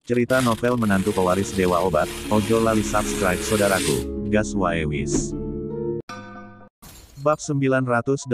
Cerita novel Menantu Pewaris Dewa Obat. Ojo lali subscribe saudaraku. Gas wae wis. Bab 981.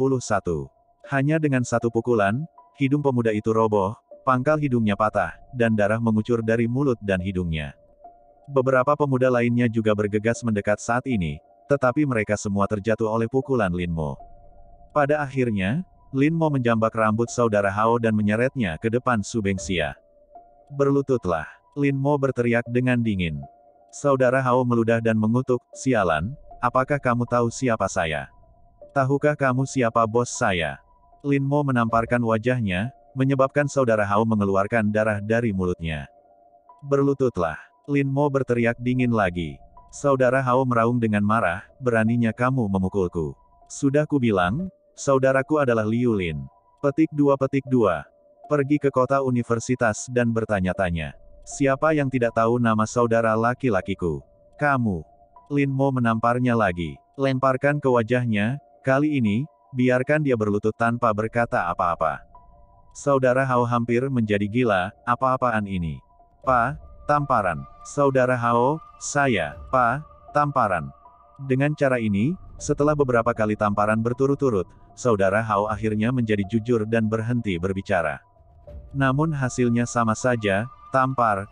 Hanya dengan satu pukulan, hidung pemuda itu roboh, pangkal hidungnya patah, dan darah mengucur dari mulut dan hidungnya. Beberapa pemuda lainnya juga bergegas mendekat saat ini, tetapi mereka semua terjatuh oleh pukulan Lin Mo. Pada akhirnya, Lin Mo menjambak rambut saudara Hao dan menyeretnya ke depan Su Bengxia. Berlututlah, Lin Mo berteriak dengan dingin. Saudara Hao meludah dan mengutuk, "Sialan, apakah kamu tahu siapa saya? Tahukah kamu siapa bos saya?" Lin Mo menamparkan wajahnya, menyebabkan saudara Hao mengeluarkan darah dari mulutnya. Berlututlah, Lin Mo berteriak dingin lagi. Saudara Hao meraung dengan marah, "Beraninya kamu memukulku. Sudah kubilang, saudaraku adalah Liu Lin." Petik 2. Pergi ke kota universitas dan bertanya-tanya. Siapa yang tidak tahu nama saudara laki-lakiku? Kamu. Lin Mo menamparnya lagi. Lemparkan ke wajahnya, kali ini, biarkan dia berlutut tanpa berkata apa-apa. Saudara Hao hampir menjadi gila, apa-apaan ini? "Pa, tamparan." Saudara Hao, "Saya, Pa, tamparan." Dengan cara ini, setelah beberapa kali tamparan berturut-turut, saudara Hao akhirnya menjadi jujur dan berhenti berbicara. Namun hasilnya sama saja, tampar.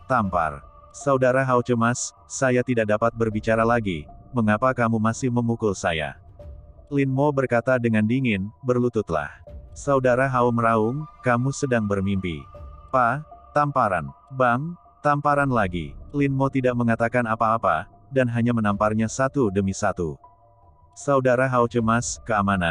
Saudara Hao cemas, "Saya tidak dapat berbicara lagi, mengapa kamu masih memukul saya?" Lin Mo berkata dengan dingin, "Berlututlah." Saudara Hao meraung, "Kamu sedang bermimpi." "Pa, tamparan." "Bang, tamparan lagi." Lin Mo tidak mengatakan apa-apa, dan hanya menamparnya satu demi satu. Saudara Hao cemas,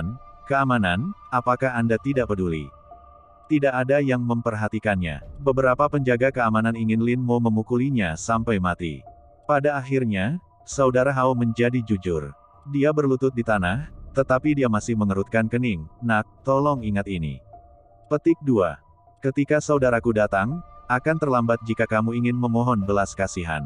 Keamanan, apakah Anda tidak peduli?" Tidak ada yang memperhatikannya. Beberapa penjaga keamanan ingin Lin Mo memukulinya sampai mati. Pada akhirnya, saudara Hao menjadi jujur. Dia berlutut di tanah, tetapi dia masih mengerutkan kening. "Nak, tolong ingat ini." Petik 2. Ketika saudaraku datang, akan terlambat jika kamu ingin memohon belas kasihan.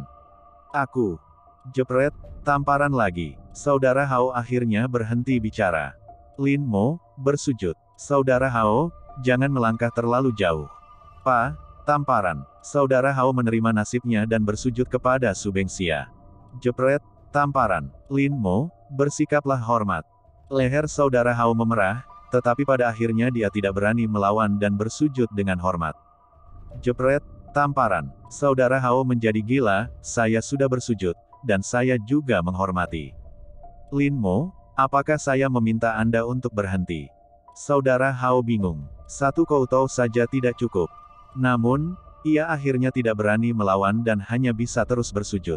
Aku. Jepret, tamparan lagi. Saudara Hao akhirnya berhenti bicara. Lin Mo bersujud. Saudara Hao, jangan melangkah terlalu jauh. "Pa, tamparan." Saudara Hao menerima nasibnya dan bersujud kepada Su Bengxia. Jepret, tamparan. Lin Mo, bersikaplah hormat. Leher saudara Hao memerah, tetapi pada akhirnya dia tidak berani melawan dan bersujud dengan hormat. Jepret, tamparan. Saudara Hao menjadi gila, "Saya sudah bersujud, dan saya juga menghormati." "Lin Mo, apakah saya meminta Anda untuk berhenti?" Saudara Hao bingung. Satu koutou saja tidak cukup. Namun, ia akhirnya tidak berani melawan dan hanya bisa terus bersujud.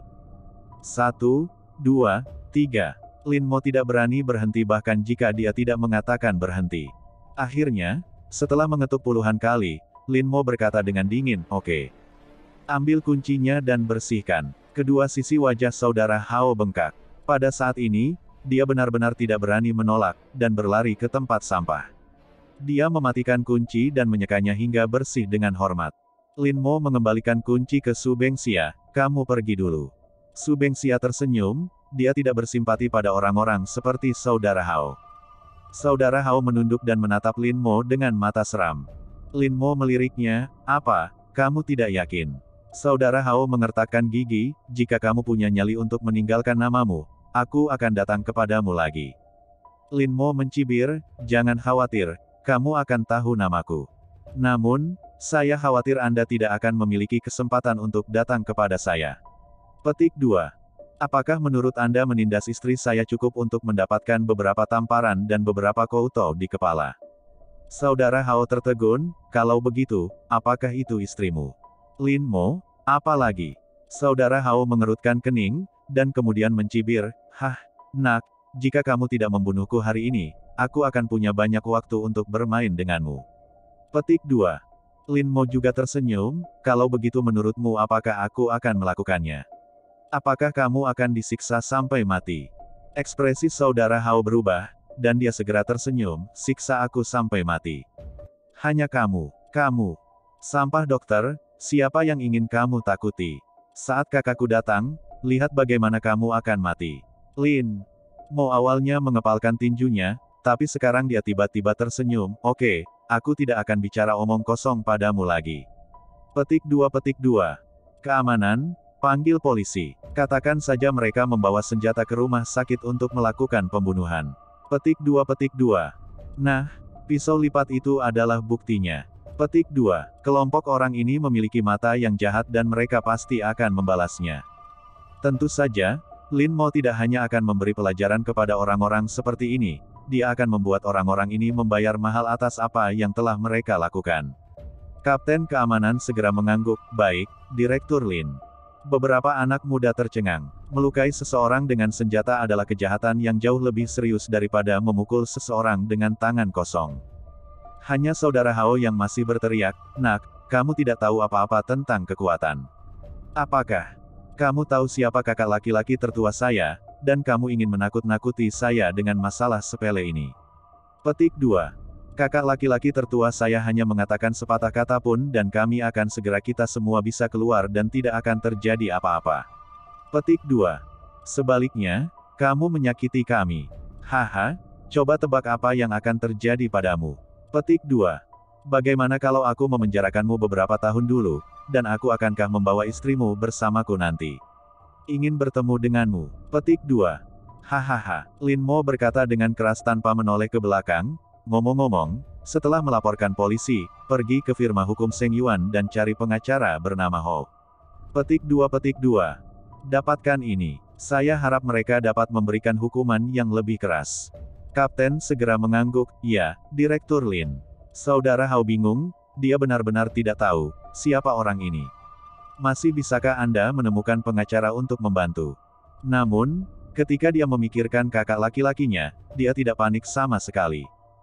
1, 2, 3. Lin Mo tidak berani berhenti bahkan jika dia tidak mengatakan berhenti. Akhirnya, setelah mengetuk puluhan kali, Lin Mo berkata dengan dingin, "Oke. Ambil kuncinya dan bersihkan." Kedua sisi wajah saudara Hao bengkak. Pada saat ini, dia benar-benar tidak berani menolak, dan berlari ke tempat sampah. Dia mematikan kunci dan menyekanya hingga bersih dengan hormat. Lin Mo mengembalikan kunci ke Su Bengxia, "Kamu pergi dulu." Su Bengxia tersenyum, dia tidak bersimpati pada orang-orang seperti saudara Hao. Saudara Hao menunduk dan menatap Lin Mo dengan mata seram. Lin Mo meliriknya, "Apa, kamu tidak yakin?" Saudara Hao mengertakkan gigi, "Jika kamu punya nyali untuk meninggalkan namamu, aku akan datang kepadamu lagi." Lin Mo mencibir, "Jangan khawatir, kamu akan tahu namaku. Namun, saya khawatir Anda tidak akan memiliki kesempatan untuk datang kepada saya." Petik 2. Apakah menurut Anda menindas istri saya cukup untuk mendapatkan beberapa tamparan dan beberapa koutou di kepala? Saudara Hao tertegun, "Kalau begitu, apakah itu istrimu?" Lin Mo, "Apa lagi?" Saudara Hao mengerutkan kening, dan kemudian mencibir, "Hah, nak, jika kamu tidak membunuhku hari ini, aku akan punya banyak waktu untuk bermain denganmu." Petik 2. Lin Mo juga tersenyum, "Kalau begitu menurutmu apakah aku akan melakukannya? Apakah kamu akan disiksa sampai mati?" Ekspresi saudara Hao berubah, dan dia segera tersenyum, "Siksa aku sampai mati. Hanya kamu. Sampah dokter, siapa yang ingin kamu takuti? Saat kakakku datang, lihat bagaimana kamu akan mati." Lin Mo awalnya mengepalkan tinjunya, tapi sekarang dia tiba-tiba tersenyum, "Oke, aku tidak akan bicara omong kosong padamu lagi." Petik 2. Keamanan, panggil polisi. Katakan saja mereka membawa senjata ke rumah sakit untuk melakukan pembunuhan. Petik 2. Nah, pisau lipat itu adalah buktinya. Petik 2. Kelompok orang ini memiliki mata yang jahat dan mereka pasti akan membalasnya. Tentu saja, Lin Mo tidak hanya akan memberi pelajaran kepada orang-orang seperti ini, dia akan membuat orang-orang ini membayar mahal atas apa yang telah mereka lakukan. Kapten keamanan segera mengangguk, baik, Direktur Lin. Beberapa anak muda tercengang. Melukai seseorang dengan senjata adalah kejahatan yang jauh lebih serius daripada memukul seseorang dengan tangan kosong. Hanya saudara Hao yang masih berteriak, "Nak, kamu tidak tahu apa-apa tentang kekuatan. Apakah kamu tahu siapa kakak laki-laki tertua saya, dan kamu ingin menakut-nakuti saya dengan masalah sepele ini?" Petik 2. Kakak laki-laki tertua saya hanya mengatakan sepatah kata pun dan kami akan segera kita semua bisa keluar dan tidak akan terjadi apa-apa. Petik 2. Sebaliknya, kamu menyakiti kami. Haha, coba tebak apa yang akan terjadi padamu. Petik 2. Bagaimana kalau aku memenjarakanmu beberapa tahun dulu, dan aku akankah membawa istrimu bersamaku nanti? Ingin bertemu denganmu. Petik 2. Hahaha. Lin Mo berkata dengan keras tanpa menoleh ke belakang. Ngomong-ngomong, setelah melaporkan polisi, pergi ke firma hukum Seng Yuan dan cari pengacara bernama Ho. Petik 2. Dapatkan ini. Saya harap mereka dapat memberikan hukuman yang lebih keras. Kapten segera mengangguk, ya, Direktur Lin. Saudara Hao bingung, dia benar-benar tidak tahu, siapa orang ini. Masih bisakah Anda menemukan pengacara untuk membantu? Namun, ketika dia memikirkan kakak laki-lakinya, dia tidak panik sama sekali.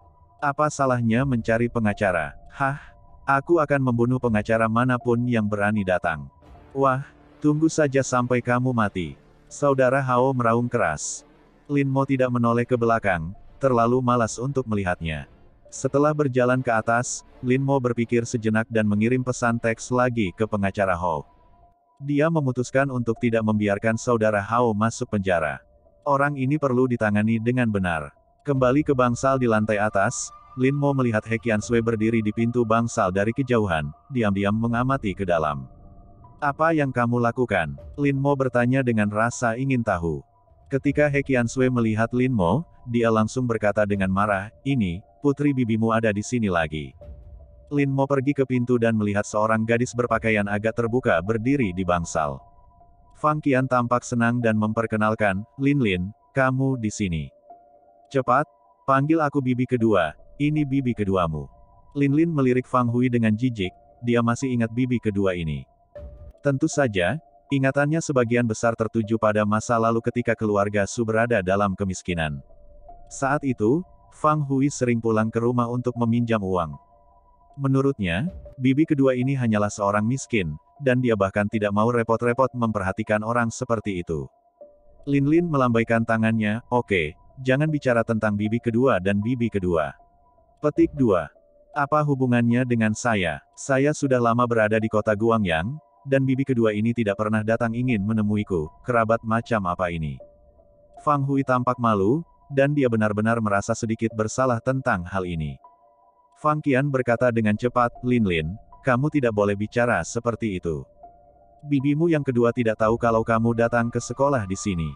Apa salahnya mencari pengacara? Hah? Aku akan membunuh pengacara manapun yang berani datang. Wah, tunggu saja sampai kamu mati. Saudara Hao meraung keras. Lin Mo tidak menoleh ke belakang, terlalu malas untuk melihatnya. Setelah berjalan ke atas, Lin Mo berpikir sejenak dan mengirim pesan teks lagi ke pengacara Hao. Dia memutuskan untuk tidak membiarkan saudara Hao masuk penjara. Orang ini perlu ditangani dengan benar. Kembali ke bangsal di lantai atas, Lin Mo melihat He Qiansui berdiri di pintu bangsal dari kejauhan, diam-diam mengamati ke dalam. Apa yang kamu lakukan? Lin Mo bertanya dengan rasa ingin tahu. Ketika He Qiansui melihat Lin Mo, dia langsung berkata dengan marah, "Ini, putri bibimu ada di sini lagi." Lin Mo pergi ke pintu dan melihat seorang gadis berpakaian agak terbuka berdiri di bangsal. Fang Qian tampak senang dan memperkenalkan, Lin, kamu di sini. Cepat, panggil aku bibi kedua, ini bibi keduamu. Lin melirik Fang Hui dengan jijik, dia masih ingat bibi kedua ini. Tentu saja, ingatannya sebagian besar tertuju pada masa lalu ketika keluarga Su berada dalam kemiskinan. Saat itu, Fang Hui sering pulang ke rumah untuk meminjam uang. Menurutnya, bibi kedua ini hanyalah seorang miskin, dan dia bahkan tidak mau repot-repot memperhatikan orang seperti itu. Lin melambaikan tangannya, oke, jangan bicara tentang bibi kedua dan bibi kedua. Petik 2. Apa hubungannya dengan saya? Saya sudah lama berada di kota Guangyang, dan bibi kedua ini tidak pernah datang ingin menemuiku, kerabat macam apa ini? Fang Hui tampak malu, dan dia benar-benar merasa sedikit bersalah tentang hal ini. Fang Qian berkata dengan cepat, Lin, kamu tidak boleh bicara seperti itu. Bibimu yang kedua tidak tahu kalau kamu datang ke sekolah di sini.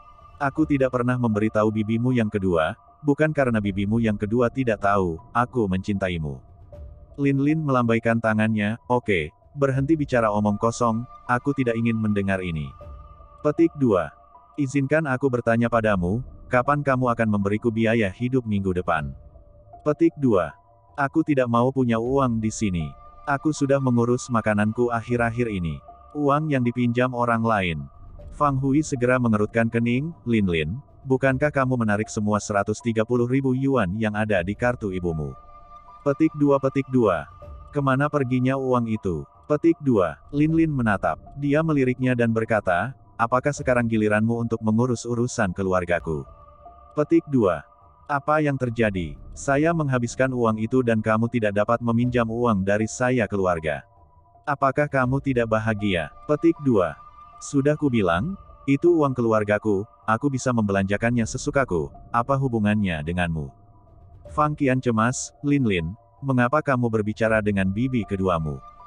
Aku tidak pernah memberitahu bibimu yang kedua, bukan karena bibimu yang kedua tidak tahu, aku mencintaimu. Lin melambaikan tangannya, oke, berhenti bicara omong kosong, aku tidak ingin mendengar ini. Petik 2. Izinkan aku bertanya padamu, kapan kamu akan memberiku biaya hidup minggu depan? Petik 2. Aku tidak mau punya uang di sini. Aku sudah mengurus makananku akhir-akhir ini. Uang yang dipinjam orang lain. Fang Hui segera mengerutkan kening, Lin, bukankah kamu menarik semua 130.000 yuan yang ada di kartu ibumu? Petik 2. Kemana perginya uang itu? Petik 2. Lin menatap. Dia meliriknya dan berkata, apakah sekarang giliranmu untuk mengurus urusan keluargaku? Petik 2. Apa yang terjadi? Saya menghabiskan uang itu dan kamu tidak dapat meminjam uang dari saya keluarga. Apakah kamu tidak bahagia? Petik 2. Sudah kubilang, itu uang keluargaku, aku bisa membelanjakannya sesukaku, apa hubungannya denganmu? Fang Qian cemas, Lin, mengapa kamu berbicara dengan bibi keduamu?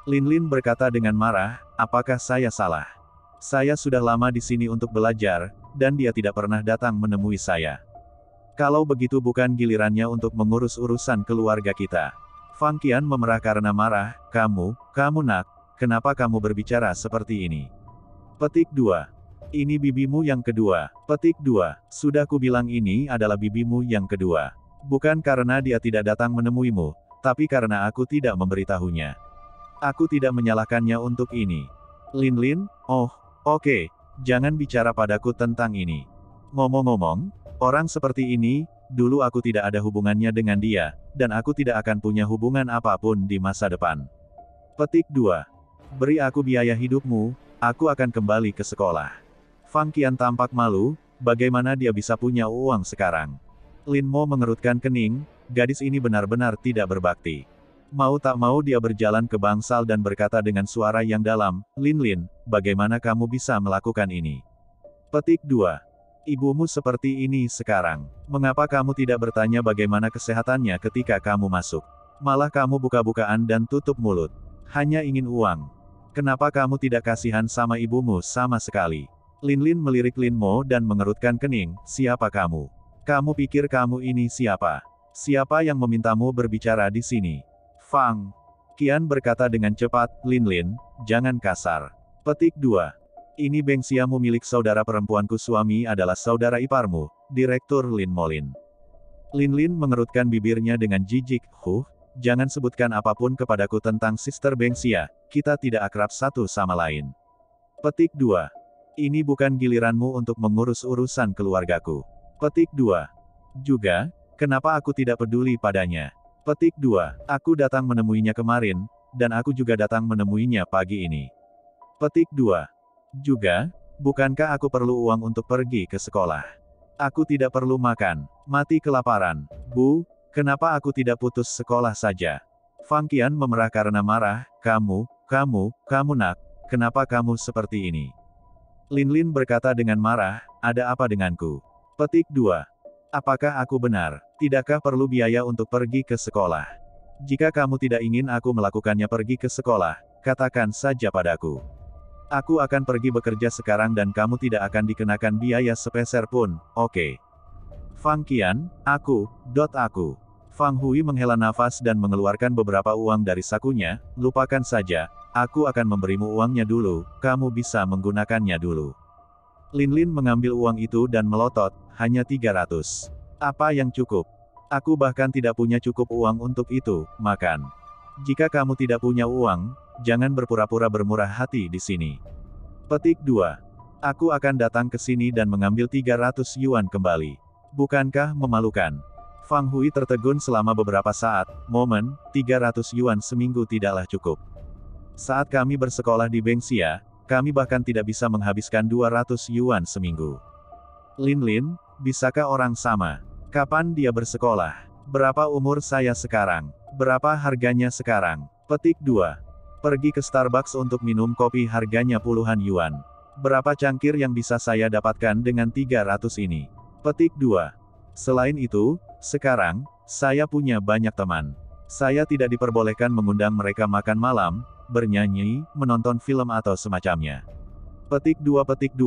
Lin Lin berkata dengan marah, apakah saya salah? Saya sudah lama di sini untuk belajar, dan dia tidak pernah datang menemui saya. Kalau begitu bukan gilirannya untuk mengurus urusan keluarga kita. Fang Qian memerah karena marah, kamu nak, kenapa kamu berbicara seperti ini? Petik 2. Ini bibimu yang kedua. Petik 2. Sudah kubilang ini adalah bibimu yang kedua. Bukan karena dia tidak datang menemuimu, tapi karena aku tidak memberitahunya. Aku tidak menyalahkannya untuk ini. Lin Lin, oh, oke, jangan bicara padaku tentang ini. Ngomong-ngomong, orang seperti ini, dulu aku tidak ada hubungannya dengan dia, dan aku tidak akan punya hubungan apapun di masa depan. Petik 2. Beri aku biaya hidupmu, aku akan kembali ke sekolah. Fang Qian tampak malu, bagaimana dia bisa punya uang sekarang. Lin Mo mengerutkan kening, gadis ini benar-benar tidak berbakti. Mau tak mau dia berjalan ke bangsal dan berkata dengan suara yang dalam, Lin Lin, bagaimana kamu bisa melakukan ini? Petik 2. Ibumu seperti ini sekarang. Mengapa kamu tidak bertanya bagaimana kesehatannya ketika kamu masuk? Malah kamu buka-bukaan dan tutup mulut. Hanya ingin uang. Kenapa kamu tidak kasihan sama ibumu sama sekali? Lin Lin melirik Lin Mo dan mengerutkan kening, siapa kamu? Kamu pikir kamu ini siapa? Siapa yang memintamu berbicara di sini? Fang Qian berkata dengan cepat, Lin Lin, jangan kasar. Petik 2. Ini bengsiamu milik saudara perempuanku, suami adalah saudara iparmu, Direktur Lin Molin. Lin Lin mengerutkan bibirnya dengan jijik, jangan sebutkan apapun kepadaku tentang Sister Bengsia, kita tidak akrab satu sama lain. Petik 2. Ini bukan giliranmu untuk mengurus urusan keluargaku. Petik 2. Juga, kenapa aku tidak peduli padanya? Petik 2. Aku datang menemuinya kemarin, dan aku juga datang menemuinya pagi ini. Petik 2. Juga, bukankah aku perlu uang untuk pergi ke sekolah? Aku tidak perlu makan, mati kelaparan. Bu, kenapa aku tidak putus sekolah saja? Fang Qian memerah karena marah, kamu nak, kenapa kamu seperti ini? Lin Lin berkata dengan marah, ada apa denganku? Petik 2. Apakah aku benar? Tidakkah perlu biaya untuk pergi ke sekolah? Jika kamu tidak ingin aku melakukannya pergi ke sekolah, katakan saja padaku. Aku akan pergi bekerja sekarang dan kamu tidak akan dikenakan biaya sepeser pun, oke? Fang Qian, aku. Fang Hui menghela nafas dan mengeluarkan beberapa uang dari sakunya, lupakan saja, aku akan memberimu uangnya dulu, kamu bisa menggunakannya dulu. Lin Lin mengambil uang itu dan melotot, hanya 300. Apa yang cukup? Aku bahkan tidak punya cukup uang untuk itu, makan. Jika kamu tidak punya uang, jangan berpura-pura bermurah hati di sini. Petik 2. Aku akan datang ke sini dan mengambil 300 yuan kembali. Bukankah memalukan? Fang Hui tertegun selama beberapa saat, 300 yuan seminggu tidaklah cukup. Saat kami bersekolah di Bengsia, kami bahkan tidak bisa menghabiskan 200 yuan seminggu. Lin Lin, bisakah orang sama? Kapan dia bersekolah? Berapa umur saya sekarang? Berapa harganya sekarang? Petik 2. Pergi ke Starbucks untuk minum kopi harganya puluhan yuan. Berapa cangkir yang bisa saya dapatkan dengan 300 ini? Petik 2. Selain itu, sekarang, saya punya banyak teman. Saya tidak diperbolehkan mengundang mereka makan malam, bernyanyi, menonton film atau semacamnya. Petik 2.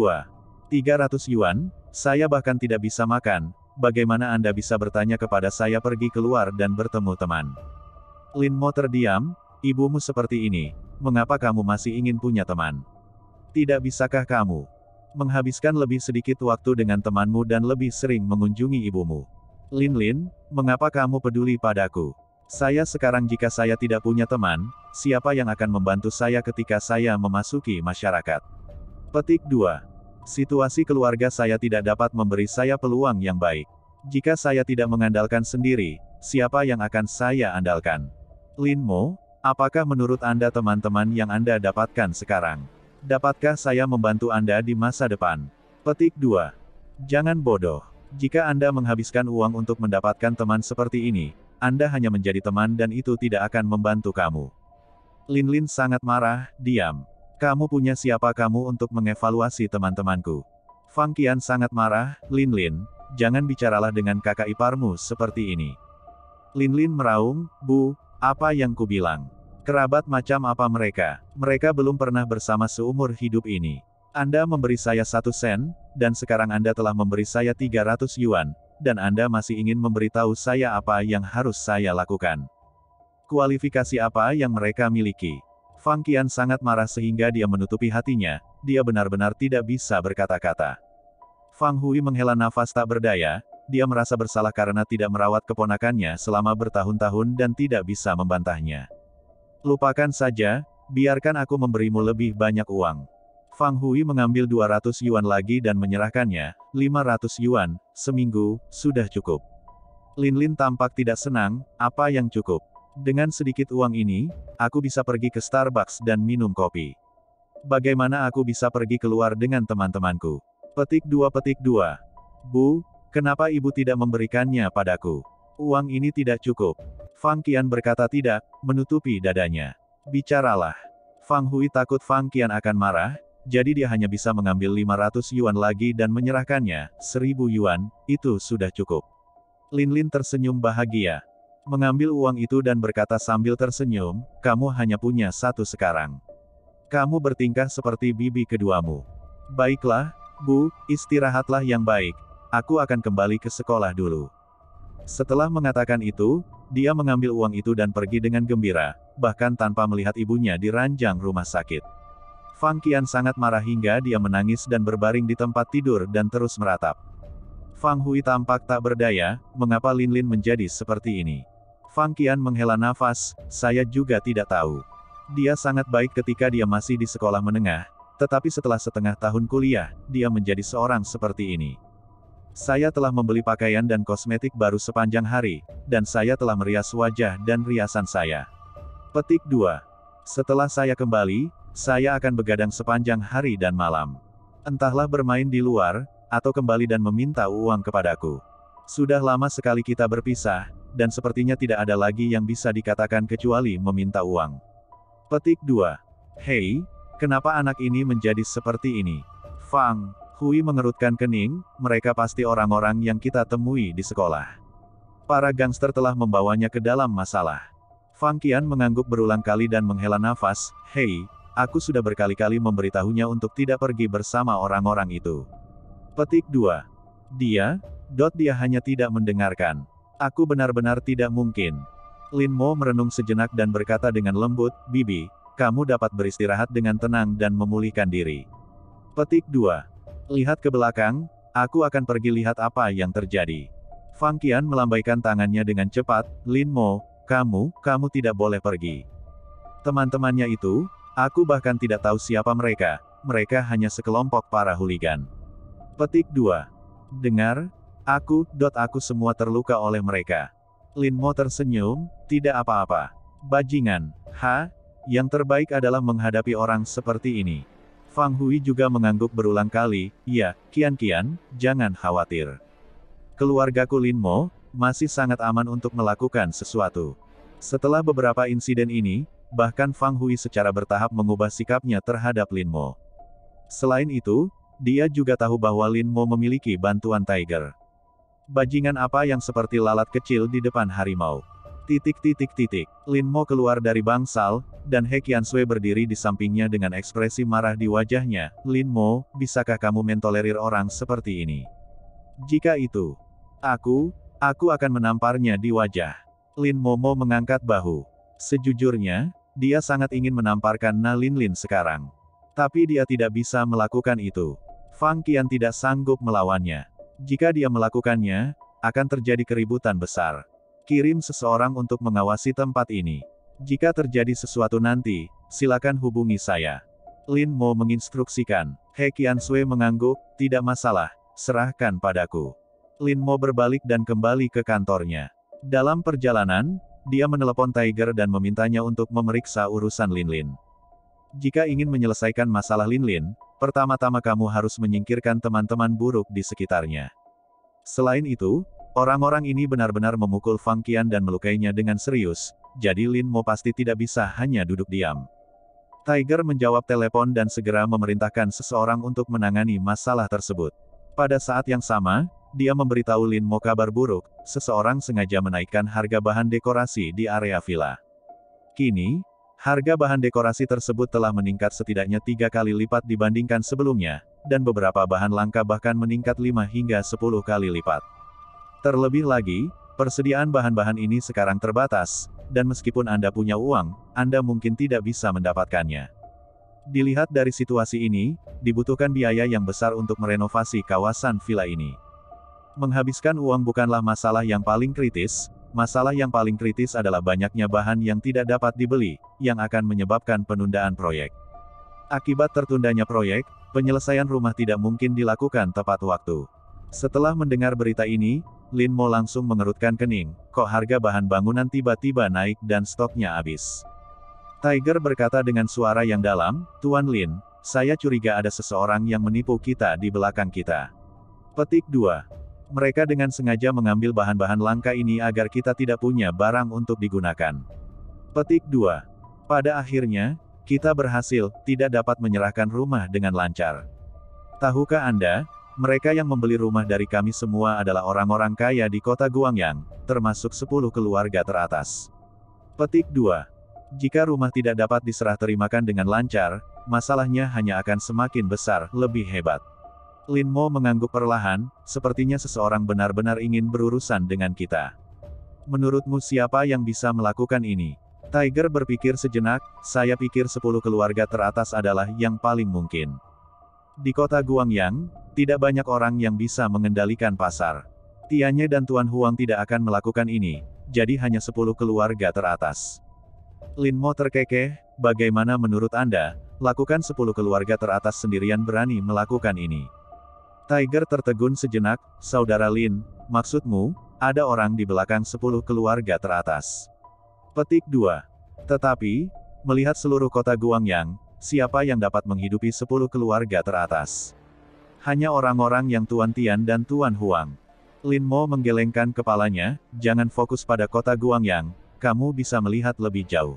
300 yuan, saya bahkan tidak bisa makan, bagaimana Anda bisa bertanya kepada saya pergi keluar dan bertemu teman? Lin Mo terdiam, ibumu seperti ini, mengapa kamu masih ingin punya teman? Tidak bisakah kamu menghabiskan lebih sedikit waktu dengan temanmu dan lebih sering mengunjungi ibumu? Lin Lin, mengapa kamu peduli padaku? Saya sekarang jika saya tidak punya teman, siapa yang akan membantu saya ketika saya memasuki masyarakat? Petik 2. Situasi keluarga saya tidak dapat memberi saya peluang yang baik. Jika saya tidak mengandalkan sendiri, siapa yang akan saya andalkan? Lin Mo, apakah menurut Anda teman-teman yang Anda dapatkan sekarang? Dapatkah saya membantu Anda di masa depan? Petik 2. Jangan bodoh. Jika Anda menghabiskan uang untuk mendapatkan teman seperti ini, Anda hanya menjadi teman dan itu tidak akan membantu kamu. Lin Lin sangat marah, diam. Kamu punya siapa kamu untuk mengevaluasi teman-temanku? Fang Qian sangat marah, Lin Lin, jangan bicaralah dengan kakak iparmu seperti ini. Lin Lin meraung, Bu, apa yang kubilang? Kerabat macam apa mereka? Mereka belum pernah bersama seumur hidup ini. Anda memberi saya 1 sen, dan sekarang Anda telah memberi saya 300 yuan, dan Anda masih ingin memberitahu saya apa yang harus saya lakukan. Kualifikasi apa yang mereka miliki? Fang Qian sangat marah sehingga dia menutupi hatinya, dia benar-benar tidak bisa berkata-kata. Fang Hui menghela nafas tak berdaya, dia merasa bersalah karena tidak merawat keponakannya selama bertahun-tahun dan tidak bisa membantahnya. Lupakan saja, biarkan aku memberimu lebih banyak uang. Fang Hui mengambil 200 yuan lagi dan menyerahkannya, 500 yuan, seminggu, sudah cukup. Lin Lin tampak tidak senang, apa yang cukup? Dengan sedikit uang ini, aku bisa pergi ke Starbucks dan minum kopi. Bagaimana aku bisa pergi keluar dengan teman-temanku? Petik 2. Bu, kenapa ibu tidak memberikannya padaku? Uang ini tidak cukup. Fang Qian berkata tidak, menutupi dadanya. Bicaralah. Fang Hui takut Fang Qian akan marah, jadi dia hanya bisa mengambil 500 yuan lagi dan menyerahkannya, 1000 yuan, itu sudah cukup. Lin Lin tersenyum bahagia. Mengambil uang itu dan berkata sambil tersenyum, kamu hanya punya 1 sekarang. Kamu bertingkah seperti bibi keduamu. Baiklah, Bu, istirahatlah yang baik. Aku akan kembali ke sekolah dulu. Setelah mengatakan itu, dia mengambil uang itu dan pergi dengan gembira, bahkan tanpa melihat ibunya di ranjang rumah sakit. Fang Qian sangat marah hingga dia menangis dan berbaring di tempat tidur dan terus meratap. Fang Hui tampak tak berdaya, mengapa Lin Lin menjadi seperti ini. Fang Qian menghela nafas, saya juga tidak tahu. Dia sangat baik ketika dia masih di sekolah menengah, tetapi setelah setengah tahun kuliah, dia menjadi seorang seperti ini. Saya telah membeli pakaian dan kosmetik baru sepanjang hari, dan saya telah merias wajah dan riasan saya. Petik 2. Setelah saya kembali, saya akan begadang sepanjang hari dan malam. Entahlah bermain di luar, atau kembali dan meminta uang kepadaku. Sudah lama sekali kita berpisah, dan sepertinya tidak ada lagi yang bisa dikatakan kecuali meminta uang. Petik 2. Hei, kenapa anak ini menjadi seperti ini? Fang Hui mengerutkan kening, mereka pasti orang-orang yang kita temui di sekolah. Para gangster telah membawanya ke dalam masalah. Fang Qian mengangguk berulang kali dan menghela nafas, hei, aku sudah berkali-kali memberitahunya untuk tidak pergi bersama orang-orang itu. Petik 2. Dia hanya tidak mendengarkan. Aku benar-benar tidak mungkin. Lin Mo merenung sejenak dan berkata dengan lembut, Bibi, kamu dapat beristirahat dengan tenang dan memulihkan diri. Petik 2. Lihat ke belakang, aku akan pergi lihat apa yang terjadi. Fang Qian melambaikan tangannya dengan cepat, Lin Mo, kamu tidak boleh pergi. Teman-temannya itu, aku bahkan tidak tahu siapa mereka hanya sekelompok para huligan. Petik 2. Dengar, aku semua terluka oleh mereka. Lin Mo tersenyum, tidak apa-apa. Bajingan, yang terbaik adalah menghadapi orang seperti ini. Fang Hui juga mengangguk berulang kali, ya, Qian, jangan khawatir. Keluargaku Lin Mo, masih sangat aman untuk melakukan sesuatu. Setelah beberapa insiden ini, bahkan Fang Hui secara bertahap mengubah sikapnya terhadap Lin Mo. Selain itu, dia juga tahu bahwa Lin Mo memiliki bantuan Tiger. Bajingan apa yang seperti lalat kecil di depan harimau. Lin Mo keluar dari bangsal, dan He Qiansui berdiri di sampingnya dengan ekspresi marah di wajahnya. Lin Mo, bisakah kamu mentolerir orang seperti ini? Jika itu, aku akan menamparnya di wajah. Lin Mo mengangkat bahu. Sejujurnya, dia sangat ingin menamparkan Na Lin Lin sekarang. Tapi dia tidak bisa melakukan itu. Fang Qian tidak sanggup melawannya. Jika dia melakukannya, akan terjadi keributan besar. Kirim seseorang untuk mengawasi tempat ini. Jika terjadi sesuatu nanti, silakan hubungi saya. Lin Mo menginstruksikan. He Qiansui mengangguk, tidak masalah, serahkan padaku. Lin Mo berbalik dan kembali ke kantornya. Dalam perjalanan, dia menelepon Tiger dan memintanya untuk memeriksa urusan Lin Lin. Jika ingin menyelesaikan masalah Lin Lin, pertama-tama kamu harus menyingkirkan teman-teman buruk di sekitarnya. Selain itu, orang-orang ini benar-benar memukul Fang Qian dan melukainya dengan serius, jadi Lin Mo pasti tidak bisa hanya duduk diam. Tiger menjawab telepon dan segera memerintahkan seseorang untuk menangani masalah tersebut. Pada saat yang sama, dia memberitahu Lin Mo kabar buruk, seseorang sengaja menaikkan harga bahan dekorasi di area villa. Kini, Harga bahan dekorasi tersebut telah meningkat setidaknya 3 kali lipat dibandingkan sebelumnya, dan beberapa bahan langka bahkan meningkat 5 hingga 10 kali lipat. Terlebih lagi, persediaan bahan-bahan ini sekarang terbatas, dan meskipun Anda punya uang, Anda mungkin tidak bisa mendapatkannya. Dilihat dari situasi ini, dibutuhkan biaya yang besar untuk merenovasi kawasan villa ini. Menghabiskan uang bukanlah masalah yang paling kritis, masalah yang paling kritis adalah banyaknya bahan yang tidak dapat dibeli, yang akan menyebabkan penundaan proyek. Akibat tertundanya proyek, penyelesaian rumah tidak mungkin dilakukan tepat waktu. Setelah mendengar berita ini, Lin Mo langsung mengerutkan kening, kok harga bahan bangunan tiba-tiba naik dan stoknya habis. Tiger berkata dengan suara yang dalam, Tuan Lin, saya curiga ada seseorang yang menipu kita di belakang kita. Petik 2. Mereka dengan sengaja mengambil bahan-bahan langka ini agar kita tidak punya barang untuk digunakan. Petik 2. Pada akhirnya, kita berhasil, tidak dapat menyerahkan rumah dengan lancar. Tahukah Anda, mereka yang membeli rumah dari kami semua adalah orang-orang kaya di kota Guangyang, termasuk 10 keluarga teratas. Petik 2. Jika rumah tidak dapat diserah terimakan dengan lancar, masalahnya hanya akan semakin besar, lebih hebat. Lin Mo mengangguk perlahan, sepertinya seseorang benar-benar ingin berurusan dengan kita. Menurutmu siapa yang bisa melakukan ini? Tiger berpikir sejenak, saya pikir 10 keluarga teratas adalah yang paling mungkin. Di kota Guangyang, tidak banyak orang yang bisa mengendalikan pasar. Tianye dan Tuan Huang tidak akan melakukan ini, jadi hanya 10 keluarga teratas. Lin Mo terkekeh, bagaimana menurut Anda, lakukan 10 keluarga teratas sendirian berani melakukan ini. Tiger tertegun sejenak, Saudara Lin, maksudmu, ada orang di belakang 10 keluarga teratas. Petik 2. Tetapi, melihat seluruh kota Guangyang, siapa yang dapat menghidupi 10 keluarga teratas? Hanya orang-orang yang Tuan Tian dan Tuan Huang. Lin Mo menggelengkan kepalanya, jangan fokus pada kota Guangyang, kamu bisa melihat lebih jauh.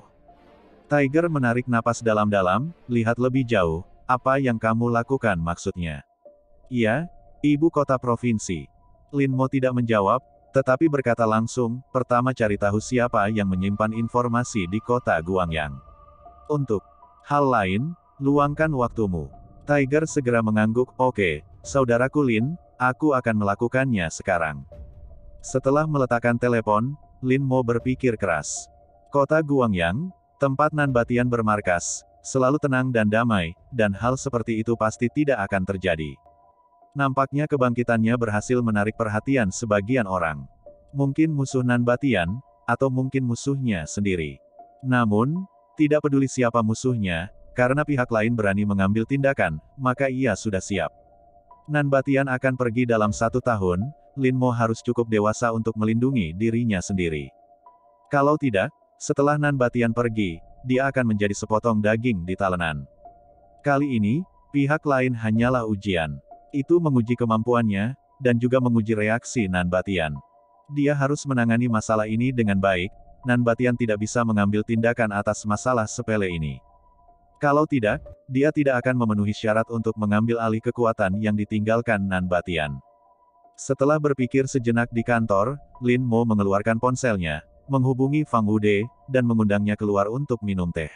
Tiger menarik napas dalam-dalam, lihat lebih jauh, apa yang kamu lakukan maksudnya? Iya, ibu kota provinsi. Lin Mo tidak menjawab, tetapi berkata langsung, pertama cari tahu siapa yang menyimpan informasi di kota Guangyang. Untuk hal lain, luangkan waktumu. Tiger segera mengangguk, oke, saudaraku Lin, aku akan melakukannya sekarang. Setelah meletakkan telepon, Lin Mo berpikir keras. Kota Guangyang, tempat Nan Batian bermarkas, selalu tenang dan damai, dan hal seperti itu pasti tidak akan terjadi. Nampaknya kebangkitannya berhasil menarik perhatian sebagian orang. Mungkin musuh Nan Batian, atau mungkin musuhnya sendiri. Namun, tidak peduli siapa musuhnya, karena pihak lain berani mengambil tindakan, maka ia sudah siap. Nan Batian akan pergi dalam 1 tahun, Lin Mo harus cukup dewasa untuk melindungi dirinya sendiri. Kalau tidak, setelah Nan Batian pergi, dia akan menjadi sepotong daging di talenan. Kali ini, pihak lain hanyalah ujian. Itu menguji kemampuannya, dan juga menguji reaksi Nan Batian. Dia harus menangani masalah ini dengan baik, Nan Batian tidak bisa mengambil tindakan atas masalah sepele ini. Kalau tidak, dia tidak akan memenuhi syarat untuk mengambil alih kekuatan yang ditinggalkan Nan Batian. Setelah berpikir sejenak di kantor, Lin Mo mengeluarkan ponselnya, menghubungi Fang Wude, dan mengundangnya keluar untuk minum teh.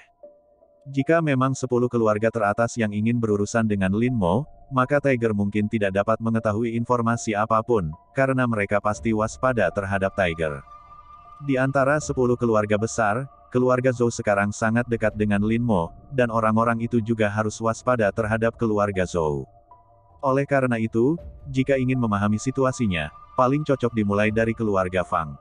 Jika memang 10 keluarga teratas yang ingin berurusan dengan Lin Mo, maka Tiger mungkin tidak dapat mengetahui informasi apapun, karena mereka pasti waspada terhadap Tiger. Di antara 10 keluarga besar, keluarga Zhou sekarang sangat dekat dengan Lin Mo, dan orang-orang itu juga harus waspada terhadap keluarga Zhou. Oleh karena itu, jika ingin memahami situasinya, paling cocok dimulai dari keluarga Fang.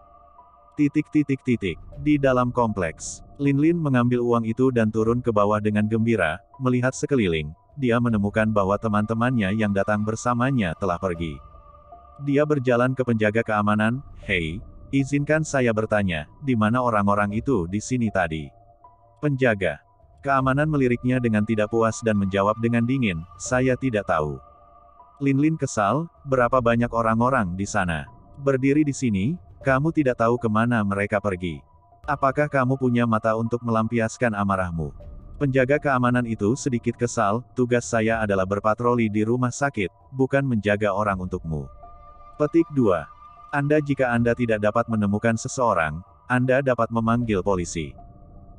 Di dalam kompleks, Lin Lin mengambil uang itu dan turun ke bawah dengan gembira, melihat sekeliling, dia menemukan bahwa teman-temannya yang datang bersamanya telah pergi. Dia berjalan ke penjaga keamanan, hei, izinkan saya bertanya, di mana orang-orang itu di sini tadi? Penjaga keamanan meliriknya dengan tidak puas dan menjawab dengan dingin, saya tidak tahu. Lin Lin kesal, berapa banyak orang-orang di sana? Berdiri di sini, kamu tidak tahu kemana mereka pergi. Apakah kamu punya mata untuk melampiaskan amarahmu? Penjaga keamanan itu sedikit kesal, tugas saya adalah berpatroli di rumah sakit, bukan menjaga orang untukmu. Petik 2. Jika Anda tidak dapat menemukan seseorang, Anda dapat memanggil polisi.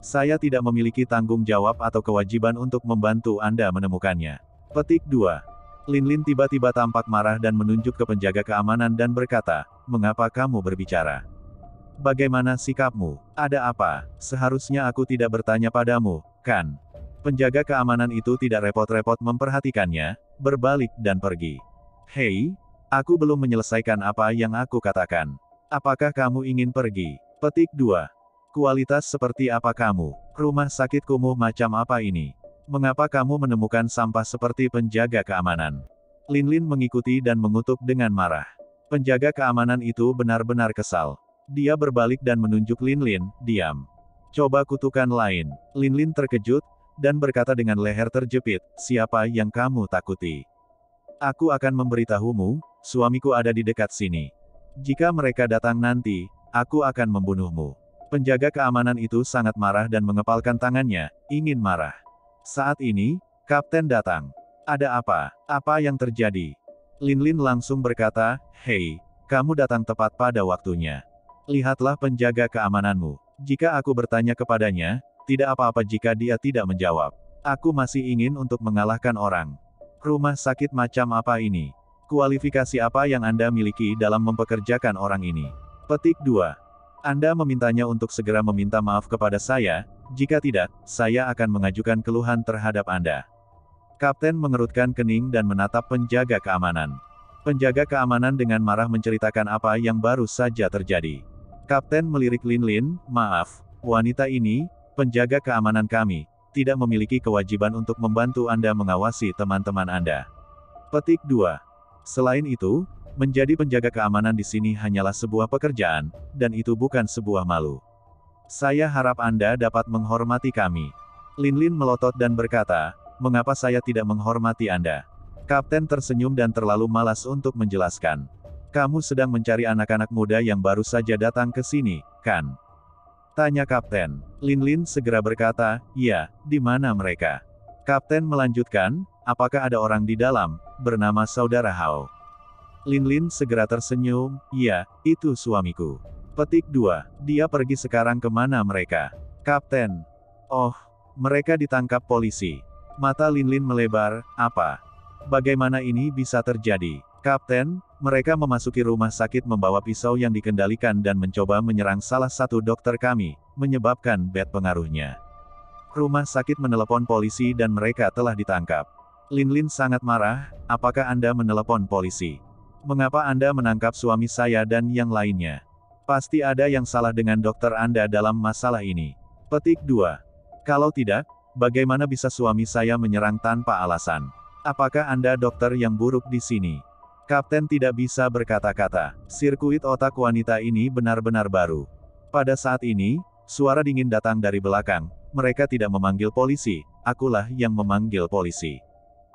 Saya tidak memiliki tanggung jawab atau kewajiban untuk membantu Anda menemukannya. Petik 2. Linlin tiba-tiba tampak marah dan menunjuk ke penjaga keamanan dan berkata, "Mengapa kamu berbicara? Bagaimana sikapmu? Ada apa? Seharusnya aku tidak bertanya padamu, kan?" Penjaga keamanan itu tidak repot-repot memperhatikannya, berbalik dan pergi. "Hei, aku belum menyelesaikan apa yang aku katakan. Apakah kamu ingin pergi?" Petik 2. Kualitas seperti apa kamu? Rumah sakit kumuh macam apa ini? Mengapa kamu menemukan sampah seperti penjaga keamanan? Linlin mengikuti dan mengutuk dengan marah. Penjaga keamanan itu benar-benar kesal. Dia berbalik dan menunjuk Linlin, "Diam. Coba kutukan lain." Linlin terkejut, dan berkata dengan leher terjepit, "Siapa yang kamu takuti? Aku akan memberitahumu, suamiku ada di dekat sini. Jika mereka datang nanti, aku akan membunuhmu." Penjaga keamanan itu sangat marah dan mengepalkan tangannya, ingin marah. Saat ini, Kapten datang. "Ada apa? Apa yang terjadi?" Linlin langsung berkata, "Hei, kamu datang tepat pada waktunya. Lihatlah penjaga keamananmu. Jika aku bertanya kepadanya, tidak apa-apa jika dia tidak menjawab. Aku masih ingin untuk mengalahkan orang. Rumah sakit macam apa ini? Kualifikasi apa yang Anda miliki dalam mempekerjakan orang ini?" Petik 2. Anda memintanya untuk segera meminta maaf kepada saya, jika tidak, saya akan mengajukan keluhan terhadap Anda. Kapten mengerutkan kening dan menatap penjaga keamanan. Penjaga keamanan dengan marah menceritakan apa yang baru saja terjadi. Kapten melirik Linlin, "Maaf, wanita ini, penjaga keamanan kami, tidak memiliki kewajiban untuk membantu Anda mengawasi teman-teman Anda." Petik 2. Selain itu, menjadi penjaga keamanan di sini hanyalah sebuah pekerjaan, dan itu bukan sebuah malu. Saya harap Anda dapat menghormati kami. Linlin melotot dan berkata, "Mengapa saya tidak menghormati Anda?" Kapten tersenyum dan terlalu malas untuk menjelaskan. "Kamu sedang mencari anak-anak muda yang baru saja datang ke sini, kan?" tanya Kapten. Linlin segera berkata, "Ya, di mana mereka?" Kapten melanjutkan, "Apakah ada orang di dalam, bernama Saudara Hao?" Linlin segera tersenyum, "Ya, itu suamiku." Petik 2. Dia pergi sekarang ke mana mereka? Kapten. "Oh, mereka ditangkap polisi." Mata Linlin melebar, "Apa? Bagaimana ini bisa terjadi?" Kapten, "Mereka memasuki rumah sakit membawa pisau yang dikendalikan dan mencoba menyerang salah satu dokter kami, menyebabkan bad pengaruhnya. Rumah sakit menelepon polisi dan mereka telah ditangkap." Linlin sangat marah, "Apakah Anda menelepon polisi? Mengapa Anda menangkap suami saya dan yang lainnya? Pasti ada yang salah dengan dokter Anda dalam masalah ini." Petik 2. "Kalau tidak, bagaimana bisa suami saya menyerang tanpa alasan? Apakah Anda dokter yang buruk di sini?" Kapten tidak bisa berkata-kata. Sirkuit otak wanita ini benar-benar baru. Pada saat ini, suara dingin datang dari belakang. "Mereka tidak memanggil polisi, akulah yang memanggil polisi."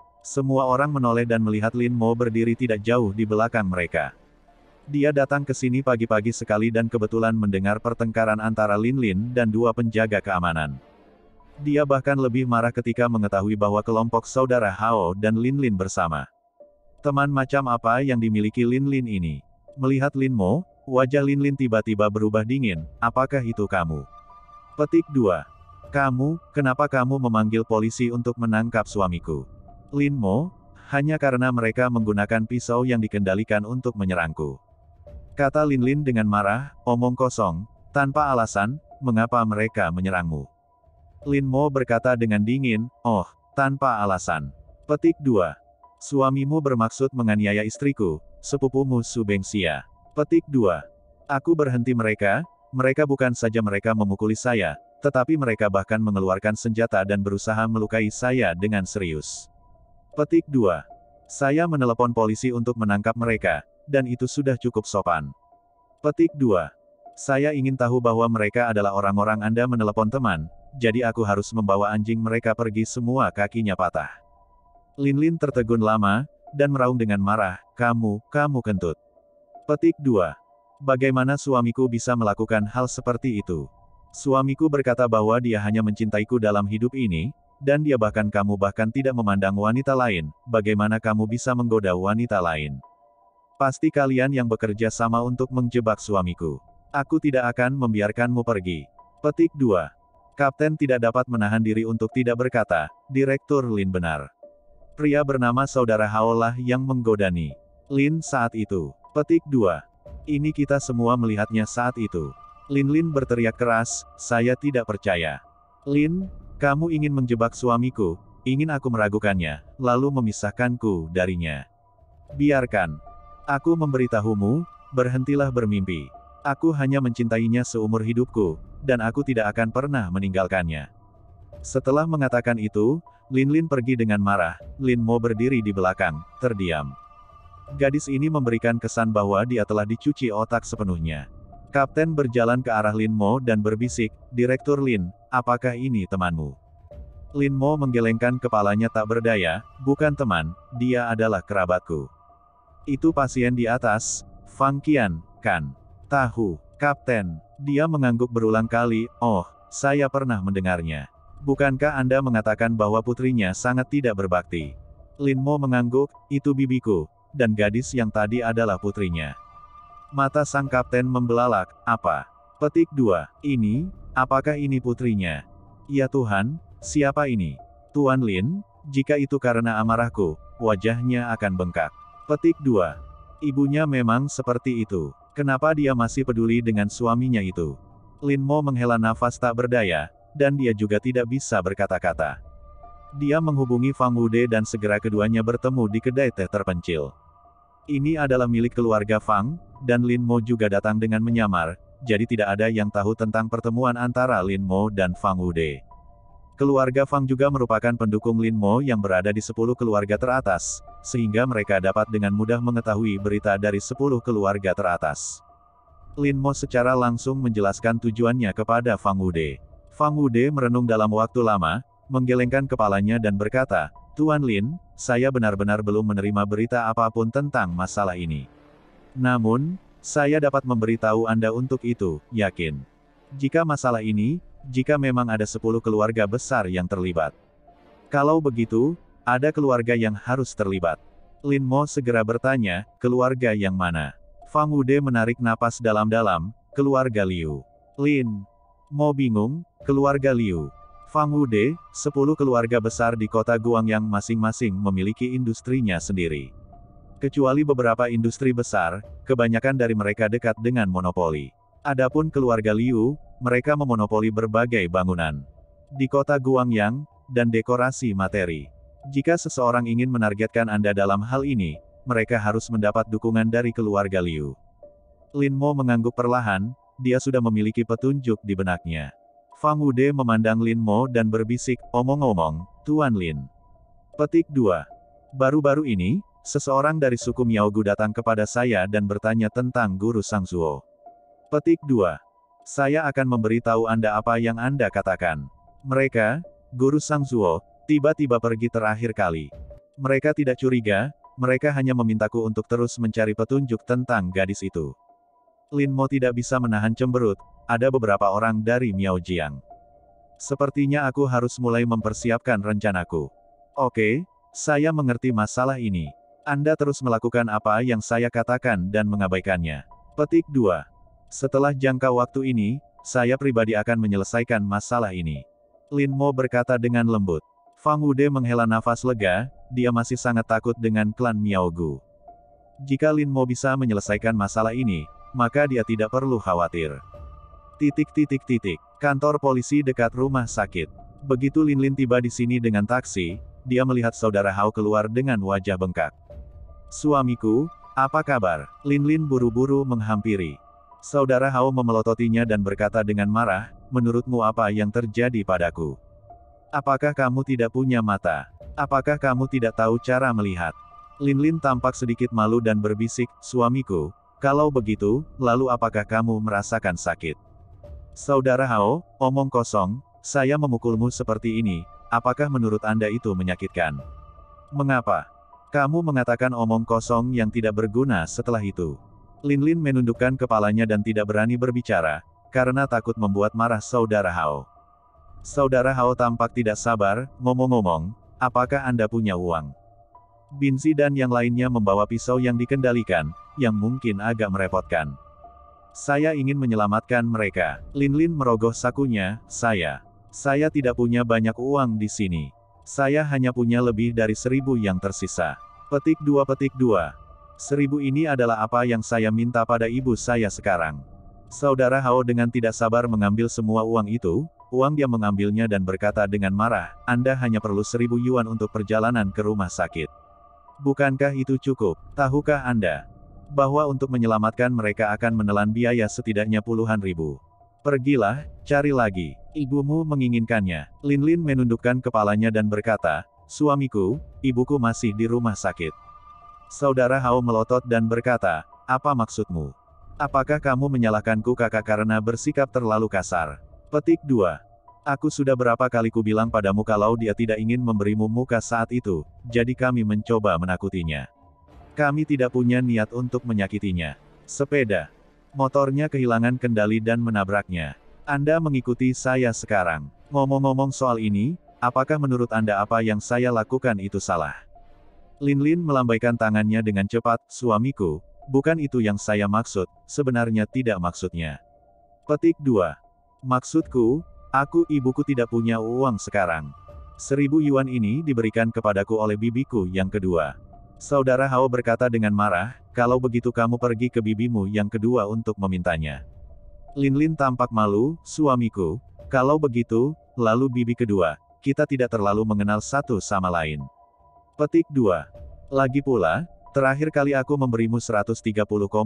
Semua orang menoleh dan melihat Lin Mo berdiri tidak jauh di belakang mereka. Dia datang ke sini pagi-pagi sekali dan kebetulan mendengar pertengkaran antara Linlin dan dua penjaga keamanan. Dia bahkan lebih marah ketika mengetahui bahwa kelompok saudara Hao dan Linlin bersama. Teman macam apa yang dimiliki Linlin ini? Melihat Lin Mo, wajah Linlin tiba-tiba berubah dingin. "Apakah itu kamu?" Petik 2. "Kamu, kenapa kamu memanggil polisi untuk menangkap suamiku?" Lin Mo, "Hanya karena mereka menggunakan pisau yang dikendalikan untuk menyerangku," kata Linlin dengan marah. "Omong kosong, tanpa alasan, mengapa mereka menyerangmu?" Lin Mo berkata dengan dingin, "Oh, tanpa alasan." Petik 2. "Suamimu bermaksud menganiaya istriku, sepupumu Su Bengxia." Petik 2. "Aku berhenti mereka bukan saja mereka memukuli saya, tetapi mereka bahkan mengeluarkan senjata dan berusaha melukai saya dengan serius." Petik 2. "Saya menelepon polisi untuk menangkap mereka, dan itu sudah cukup sopan." Petik 2. "Saya ingin tahu bahwa mereka adalah orang-orang Anda menelepon teman, jadi aku harus membawa anjing mereka pergi semua kakinya patah." Linlin tertegun lama, dan meraung dengan marah, kamu kentut." Petik 2. "Bagaimana suamiku bisa melakukan hal seperti itu? Suamiku berkata bahwa dia hanya mencintaiku dalam hidup ini, dan dia kamu bahkan tidak memandang wanita lain, bagaimana kamu bisa menggoda wanita lain? Pasti kalian yang bekerja sama untuk menjebak suamiku. Aku tidak akan membiarkanmu pergi." Petik 2. Kapten tidak dapat menahan diri untuk tidak berkata, Direktur Lin benar. Pria bernama Saudara Hao lah yang menggodani Lin saat itu. Petik 2. Ini kita semua melihatnya saat itu. Lin berteriak keras, saya tidak percaya. Lin, kamu ingin menjebak suamiku, ingin aku meragukannya, lalu memisahkanku darinya. Biarkan aku memberitahumu, berhentilah bermimpi. Aku hanya mencintainya seumur hidupku, dan aku tidak akan pernah meninggalkannya. Setelah mengatakan itu, Lin pergi dengan marah. Lin Mo berdiri di belakang, terdiam. Gadis ini memberikan kesan bahwa dia telah dicuci otak sepenuhnya. Kapten berjalan ke arah Lin Mo dan berbisik, Direktur Lin, apakah ini temanmu? Lin Mo menggelengkan kepalanya tak berdaya, bukan teman, dia adalah kerabatku. Itu pasien di atas, Fang Qian, kan? Tahu, Kapten. Dia mengangguk berulang kali, oh, saya pernah mendengarnya. Bukankah Anda mengatakan bahwa putrinya sangat tidak berbakti? Lin Mo mengangguk, itu bibiku, dan gadis yang tadi adalah putrinya. Mata sang kapten membelalak, apa? Petik 2. Ini, apakah ini putrinya? Ya Tuhan, siapa ini? Tuan Lin, jika itu karena amarahku, wajahnya akan bengkak. Petik 2. Ibunya memang seperti itu. Kenapa dia masih peduli dengan suaminya itu? Lin Mo menghela nafas tak berdaya, dan dia juga tidak bisa berkata-kata. Dia menghubungi Fang Wude dan segera keduanya bertemu di kedai teh terpencil. Ini adalah milik keluarga Fang, dan Lin Mo juga datang dengan menyamar, jadi tidak ada yang tahu tentang pertemuan antara Lin Mo dan Fang Wude. Keluarga Fang juga merupakan pendukung Lin Mo yang berada di 10 keluarga teratas, sehingga mereka dapat dengan mudah mengetahui berita dari 10 keluarga teratas. Lin Mo secara langsung menjelaskan tujuannya kepada Fang Wude. Fang Wude merenung dalam waktu lama, menggelengkan kepalanya dan berkata, Tuan Lin, saya benar-benar belum menerima berita apapun tentang masalah ini. Namun, saya dapat memberitahu Anda untuk itu, yakin. Jika masalah ini, jika memang ada 10 keluarga besar yang terlibat. Kalau begitu, ada keluarga yang harus terlibat. Lin Mo segera bertanya, keluarga yang mana? Fang Wude menarik napas dalam-dalam, keluarga Liu. Lin Mo bingung, keluarga Liu. Fang Wude, 10 keluarga besar di kota Guangyang masing-masing memiliki industrinya sendiri. Kecuali beberapa industri besar, kebanyakan dari mereka dekat dengan monopoli. Adapun keluarga Liu, mereka memonopoli berbagai bangunan di kota Guangyang, dan dekorasi materi. Jika seseorang ingin menargetkan Anda dalam hal ini, mereka harus mendapat dukungan dari keluarga Liu. Lin Mo mengangguk perlahan, dia sudah memiliki petunjuk di benaknya. Fang Wude memandang Lin Mo dan berbisik, omong-omong, Tuan Lin. Petik 2. Baru-baru ini, seseorang dari suku Miaogu datang kepada saya dan bertanya tentang Guru Sangzuo. Petik 2. Saya akan memberitahu Anda apa yang Anda katakan. Mereka, Guru Sangzuo, tiba-tiba pergi terakhir kali. Mereka tidak curiga, mereka hanya memintaku untuk terus mencari petunjuk tentang gadis itu. Lin Mo tidak bisa menahan cemberut, ada beberapa orang dari Miaojiang. Sepertinya aku harus mulai mempersiapkan rencanaku. Oke, saya mengerti masalah ini. Anda terus melakukan apa yang saya katakan dan mengabaikannya. Petik 2. Setelah jangka waktu ini, saya pribadi akan menyelesaikan masalah ini. Lin Mo berkata dengan lembut. Fang Wude menghela nafas lega, dia masih sangat takut dengan klan Miaogu. Jika Lin Mo bisa menyelesaikan masalah ini, maka dia tidak perlu khawatir. Kantor polisi dekat rumah sakit. Begitu Lin tiba di sini dengan taksi, dia melihat saudara Hao keluar dengan wajah bengkak. Suamiku, apa kabar? Lin buru-buru menghampiri. Saudara Hao memelototinya dan berkata dengan marah, menurutmu apa yang terjadi padaku? Apakah kamu tidak punya mata? Apakah kamu tidak tahu cara melihat? Lin tampak sedikit malu dan berbisik, suamiku, kalau begitu, lalu apakah kamu merasakan sakit? Saudara Hao, omong kosong, saya memukulmu seperti ini, apakah menurut Anda itu menyakitkan? Mengapa? Kamu mengatakan omong kosong yang tidak berguna setelah itu. Lin menundukkan kepalanya dan tidak berani berbicara, karena takut membuat marah saudara Hao. Saudara Hao tampak tidak sabar, ngomong-ngomong, apakah Anda punya uang? Binzi dan yang lainnya membawa pisau yang dikendalikan, yang mungkin agak merepotkan. Saya ingin menyelamatkan mereka. Lin merogoh sakunya, saya Saya tidak punya banyak uang di sini. Saya hanya punya lebih dari 1.000 yang tersisa. Petik 2. 1.000 ini adalah apa yang saya minta pada ibu saya sekarang. Saudara Hao dengan tidak sabar mengambil semua uang itu. Dia mengambilnya dan berkata dengan marah, Anda hanya perlu 1.000 yuan untuk perjalanan ke rumah sakit. Bukankah itu cukup? Tahukah Anda bahwa untuk menyelamatkan mereka akan menelan biaya setidaknya puluhan ribu? Pergilah, cari lagi. Ibumu menginginkannya. Linlin menundukkan kepalanya dan berkata, suamiku, ibuku masih di rumah sakit. Saudara Hao melotot dan berkata, apa maksudmu? Apakah kamu menyalahkanku kakak karena bersikap terlalu kasar? Petik 2. Aku sudah berapa kali kubilang padamu kalau dia tidak ingin memberimu muka saat itu, jadi kami mencoba menakutinya. Kami tidak punya niat untuk menyakitinya. Sepeda motornya kehilangan kendali dan menabraknya. Anda mengikuti saya sekarang. Ngomong-ngomong soal ini, apakah menurut Anda apa yang saya lakukan itu salah? Linlin melambaikan tangannya dengan cepat, suamiku, bukan itu yang saya maksud, sebenarnya tidak maksudnya. Petik 2. Maksudku, ibuku tidak punya uang sekarang. 1.000 yuan ini diberikan kepadaku oleh bibiku yang kedua. Saudara Hao berkata dengan marah, kalau begitu kamu pergi ke bibimu yang kedua untuk memintanya. Linlin tampak malu, suamiku, kalau begitu, lalu bibi kedua, kita tidak terlalu mengenal satu sama lain. Petik 2. Lagi pula, terakhir kali aku memberimu 130,000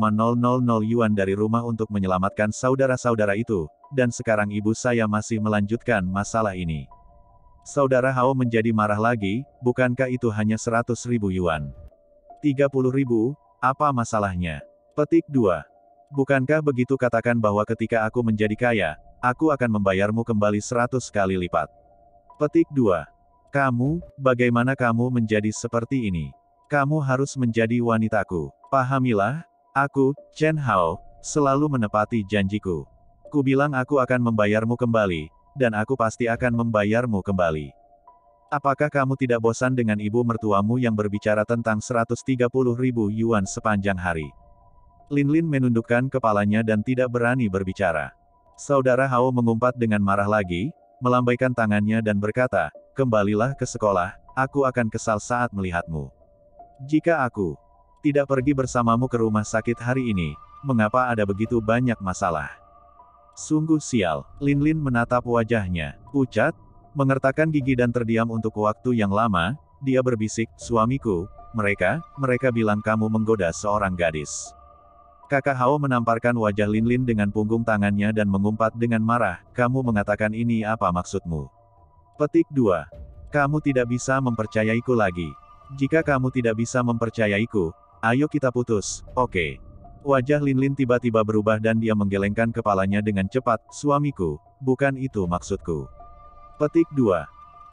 yuan dari rumah untuk menyelamatkan saudara-saudara itu, dan sekarang ibu saya masih melanjutkan masalah ini. Saudara Hao menjadi marah lagi, bukankah itu hanya 100.000 yuan? 30.000, apa masalahnya? Petik 2. Bukankah begitu katakan bahwa ketika aku menjadi kaya, aku akan membayarmu kembali 100 kali lipat. Petik 2. Kamu, bagaimana kamu menjadi seperti ini? Kamu harus menjadi wanitaku. Pahamilah, aku, Chen Hao, selalu menepati janjiku. Kubilang aku akan membayarmu kembali, dan aku pasti akan membayarmu kembali. Apakah kamu tidak bosan dengan ibu mertuamu yang berbicara tentang 130.000 yuan sepanjang hari? Linlin menundukkan kepalanya dan tidak berani berbicara. Saudara Hao mengumpat dengan marah lagi, melambaikan tangannya dan berkata, kembalilah ke sekolah, aku akan kesal saat melihatmu. Jika aku tidak pergi bersamamu ke rumah sakit hari ini, mengapa ada begitu banyak masalah? Sungguh sial. Linlin menatap wajahnya, pucat, mengertakkan gigi dan terdiam untuk waktu yang lama. Dia berbisik, suamiku, mereka bilang kamu menggoda seorang gadis. Kakak Hao menamparkan wajah Linlin dengan punggung tangannya dan mengumpat dengan marah, kamu mengatakan ini apa maksudmu? Petik 2. Kamu tidak bisa mempercayaiku lagi. Jika kamu tidak bisa mempercayaiku, ayo kita putus, oke? Wajah Linlin tiba-tiba berubah dan dia menggelengkan kepalanya dengan cepat, suamiku, bukan itu maksudku. Petik 2.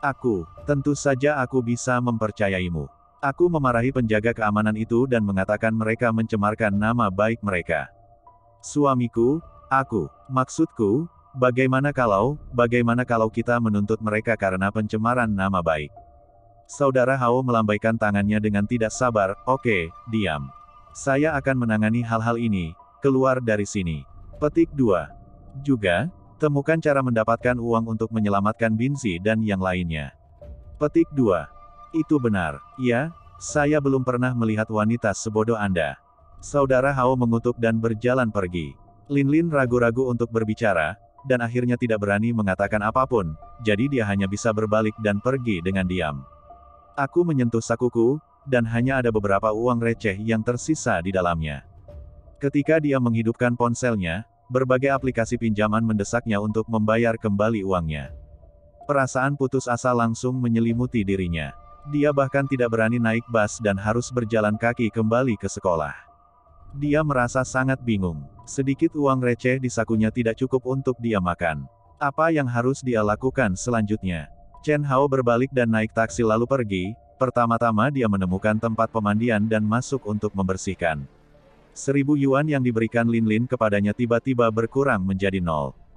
Tentu saja aku bisa mempercayaimu. Aku memarahi penjaga keamanan itu dan mengatakan mereka mencemarkan nama baik mereka. Suamiku, maksudku, bagaimana kalau kita menuntut mereka karena pencemaran nama baik? Saudara Hao melambaikan tangannya dengan tidak sabar, oke, diam. Saya akan menangani hal-hal ini, keluar dari sini. Petik 2. Juga, temukan cara mendapatkan uang untuk menyelamatkan Binzi dan yang lainnya. Petik 2. Itu benar, ya, saya belum pernah melihat wanita sebodoh Anda. Saudara Hao mengutuk dan berjalan pergi. Linlin ragu-ragu untuk berbicara, dan akhirnya tidak berani mengatakan apapun, jadi dia hanya bisa berbalik dan pergi dengan diam. Aku menyentuh sakuku, dan hanya ada beberapa uang receh yang tersisa di dalamnya. Ketika dia menghidupkan ponselnya, berbagai aplikasi pinjaman mendesaknya untuk membayar kembali uangnya. Perasaan putus asa langsung menyelimuti dirinya. Dia bahkan tidak berani naik bus dan harus berjalan kaki kembali ke sekolah. Dia merasa sangat bingung. Sedikit uang receh di sakunya tidak cukup untuk dia makan. Apa yang harus dia lakukan selanjutnya? Chen Hao berbalik dan naik taksi lalu pergi. Pertama-tama dia menemukan tempat pemandian dan masuk untuk membersihkan. 1.000 yuan yang diberikan Linlin kepadanya tiba-tiba berkurang menjadi 0.